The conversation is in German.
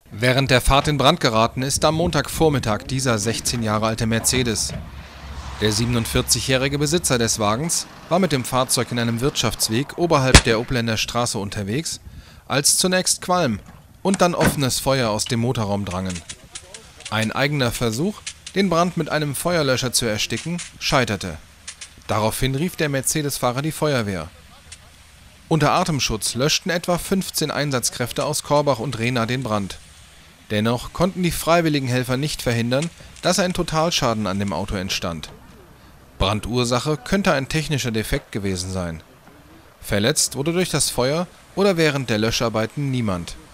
Während der Fahrt in Brand geraten ist am Montagvormittag dieser 16 Jahre alte Mercedes. Der 47-jährige Besitzer des Wagens war mit dem Fahrzeug in einem Wirtschaftsweg oberhalb der Oblender Straße unterwegs, als zunächst Qualm und dann offenes Feuer aus dem Motorraum drangen. Ein eigener Versuch, den Brand mit einem Feuerlöscher zu ersticken, scheiterte. Daraufhin rief der Mercedes-Fahrer die Feuerwehr. Unter Atemschutz löschten etwa 15 Einsatzkräfte aus Korbach und Rehna den Brand. Dennoch konnten die freiwilligen Helfer nicht verhindern, dass ein Totalschaden an dem Auto entstand. Brandursache könnte ein technischer Defekt gewesen sein. Verletzt wurde durch das Feuer oder während der Löscharbeiten niemand.